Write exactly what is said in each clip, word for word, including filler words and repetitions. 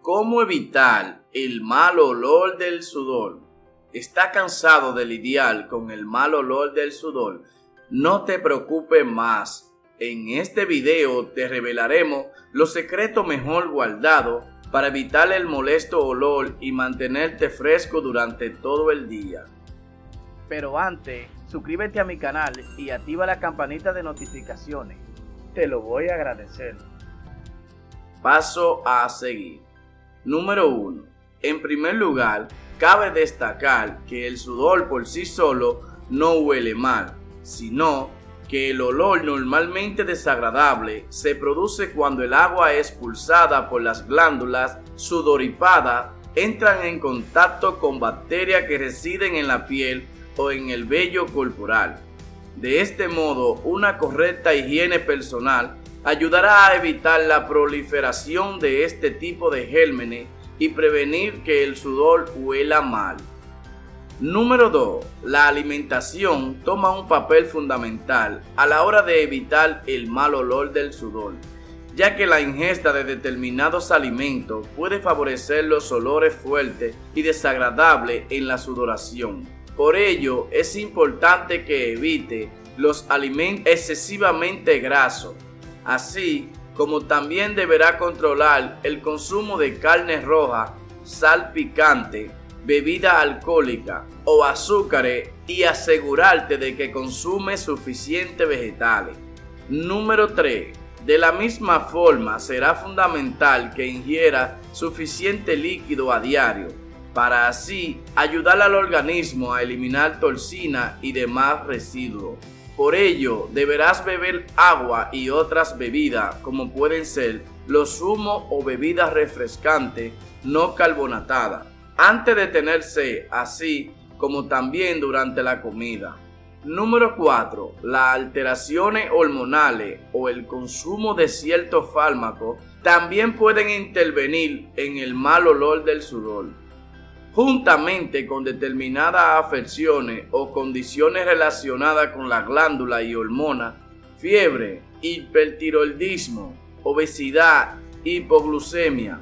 ¿Cómo evitar el mal olor del sudor? ¿Está cansado de lidiar con el mal olor del sudor? No te preocupes más. En este video te revelaremos los secretos mejor guardados para evitar el molesto olor y mantenerte fresco durante todo el día. Pero antes, suscríbete a mi canal y activa la campanita de notificaciones. Te lo voy a agradecer. Paso a seguir. Número uno. En primer lugar, cabe destacar que el sudor por sí solo no huele mal, sino que el olor normalmente desagradable se produce cuando el agua expulsada por las glándulas sudoripadas entran en contacto con bacterias que residen en la piel o en el vello corporal. De este modo, una correcta higiene personal ayudará a evitar la proliferación de este tipo de gérmenes y prevenir que el sudor huela mal. Número dos. La alimentación toma un papel fundamental a la hora de evitar el mal olor del sudor, ya que la ingesta de determinados alimentos puede favorecer los olores fuertes y desagradables en la sudoración. Por ello, es importante que evite los alimentos excesivamente grasos, así como también deberá controlar el consumo de carne roja, sal picante, bebida alcohólica o azúcares y asegurarte de que consume suficientes vegetales. Número tres. De la misma forma, será fundamental que ingiera suficiente líquido a diario, para así ayudar al organismo a eliminar toxina y demás residuos. Por ello, deberás beber agua y otras bebidas, como pueden ser los zumos o bebidas refrescantes no carbonatadas, antes de tener sed, así como también durante la comida. Número cuatro. Las alteraciones hormonales o el consumo de ciertos fármacos también pueden intervenir en el mal olor del sudor, juntamente con determinadas afecciones o condiciones relacionadas con la glándula y hormonas, fiebre, hipertiroidismo, obesidad, hipoglucemia.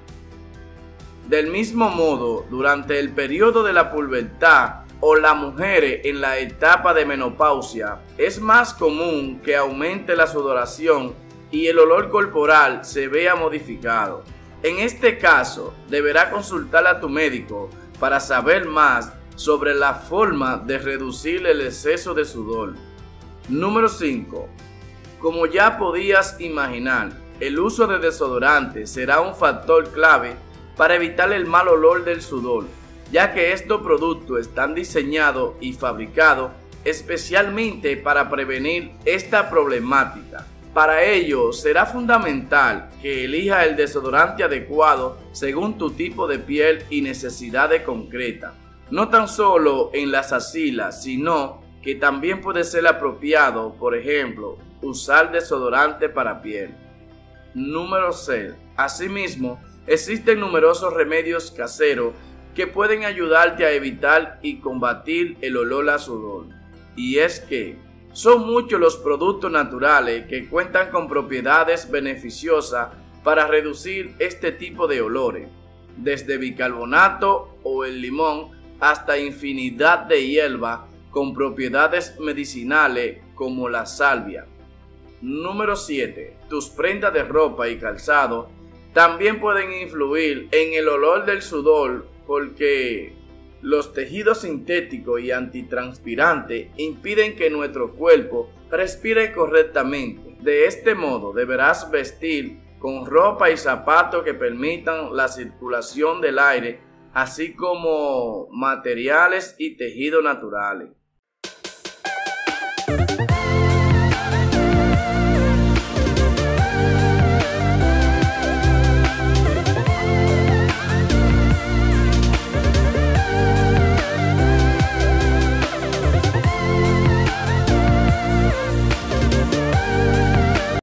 Del mismo modo, durante el periodo de la pubertad o las mujeres en la etapa de menopausia, es más común que aumente la sudoración y el olor corporal se vea modificado. En este caso, deberá consultar a tu médico para saber más sobre la forma de reducir el exceso de sudor. Número cinco. Como ya podías imaginar, el uso de desodorante será un factor clave para evitar el mal olor del sudor, ya que estos productos están diseñados y fabricados especialmente para prevenir esta problemática. Para ello, será fundamental que elija el desodorante adecuado según tu tipo de piel y necesidades concretas. No tan solo en las axilas, sino que también puede ser apropiado, por ejemplo, usar desodorante para piel. Número seis. Asimismo, existen numerosos remedios caseros que pueden ayudarte a evitar y combatir el olor a sudor. Y es que son muchos los productos naturales que cuentan con propiedades beneficiosas para reducir este tipo de olores, desde bicarbonato o el limón hasta infinidad de hierbas con propiedades medicinales como la salvia. Número siete. Tus prendas de ropa y calzado también pueden influir en el olor del sudor porque los tejidos sintéticos y antitranspirantes impiden que nuestro cuerpo respire correctamente. De este modo, deberás vestir con ropa y zapatos que permitan la circulación del aire, así como materiales y tejidos naturales.